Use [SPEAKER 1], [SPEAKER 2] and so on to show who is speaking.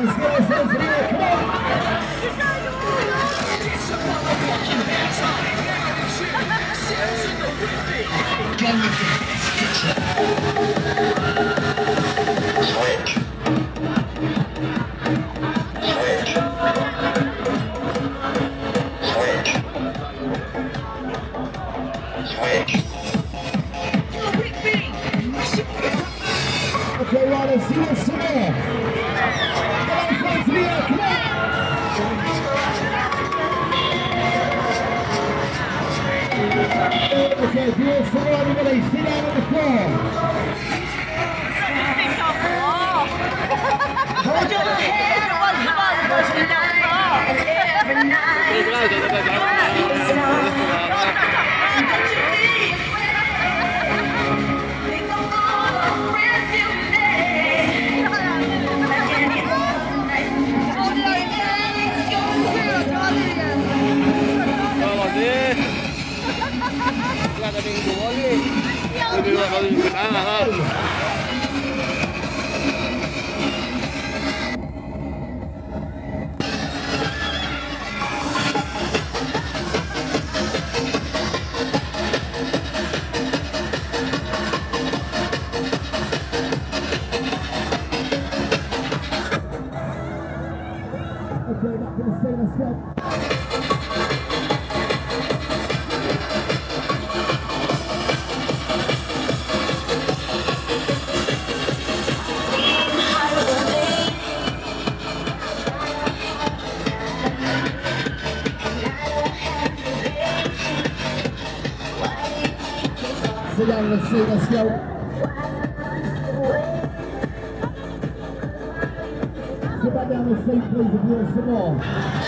[SPEAKER 1] let's get ourselves in here, come on! Switch. Okay, right, let's see what's some more. Come on, friends, in the air, come on! Okay, if you're still ready, sit down on the floor. Hold your head every Okay, not gonna say let's go. Sit down, let's see, let's go. Sit back down the seat, please, if you want some more.